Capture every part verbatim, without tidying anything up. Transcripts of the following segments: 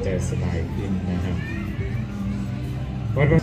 จะสบายขึ้นนะครับวัด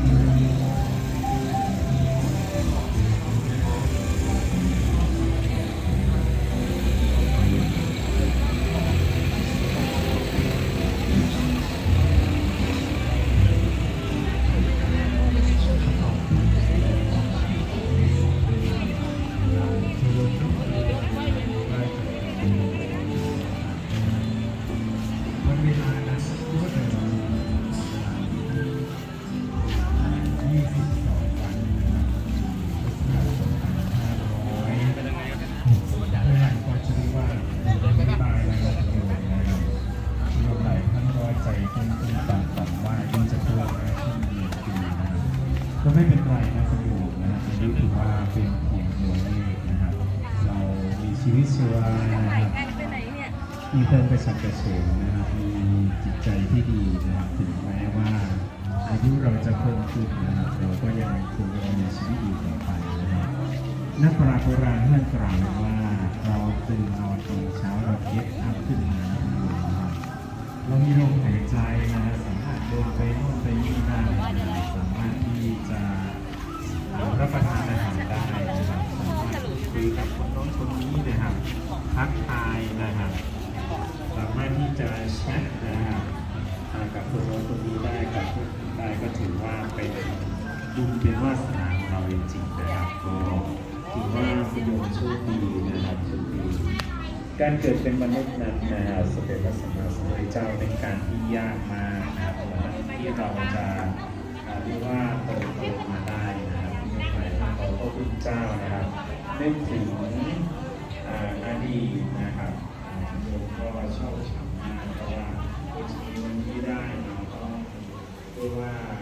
ก็ไม่เป็นไรนะคุณอยู่นะครับอันนี้ถือว่าเป็นเพียงตัวเลขนะครับเรามีชีวิตชีวานะครับมีเพิ่มไปสักกระเฉงนะครับมีจิตใจที่ดีนะครับถึงแม้ว่าอายุเราจะเพิ่มขึ้นนะครับเราก็ยังคงมีชีวิตอยู่ต่อไปนะครับนักปราชญ์โบราณท่านกล่าวว่าเราตื่นนอนตอนเช้าเราเก็บอัพขึ้นมานะครับเรามีลมหายใจนะครับสามารถเดินไปโน่นไปนี่ได้สามารถที่จะรับประทานอาหารได้นะครับสามารถคุยกับคนโน้นคนนี้นะครับทักทายนะครับสามารถที่จะแชทนะครับกับคนโน้นคนนี้ได้กับคนอื่นได้ก็ถือว่าเป็นบุญเป็นวาสนาของเราจริงๆนะครับก็ถือว่าคุณโยมโชคดีนะครับโชคดีการเกิดเป็นมนุษย์นั้นนะครับสมเด็จพระสัมมาสัมพุทธเจ้าเป็นการที่ยากมากนะครับที่เราจะเรียกว่าเติบโตมาได้นะครับที่หมายถึงเราพระพุทธเจ้านะครับนึกถึงอดีตนะครับโยมก็ชอบฉ่ำมากเพราะว่าชีวิตที่ได้เราต้องเรียกว่า